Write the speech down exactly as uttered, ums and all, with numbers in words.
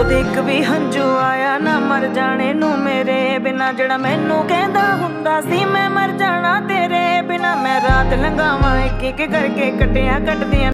ਤੇ ਇੱਕ ਵੀ ਹੰਝੂ ਆਇਆ ਨਾ ਮਰ ਜਾਣੇ ਨੂੰ ਮੇਰੇ ਬਿਨਾ, ਜਿਹੜਾ ਮੈਨੂੰ ਕਹਿੰਦਾ ਹੁੰਦਾ ਸੀ ਮੈਂ ਮਰ ਜਾਣਾ ਤੇਰੇ ਬਿਨਾ। ਮੈਂ ਰਾਤ ਲੰਘਾਵਾਂ ਇੱਕ ਇੱਕ ਕਰਕੇ ਕੱਟਿਆ ਕੱਟਦੀਆਂ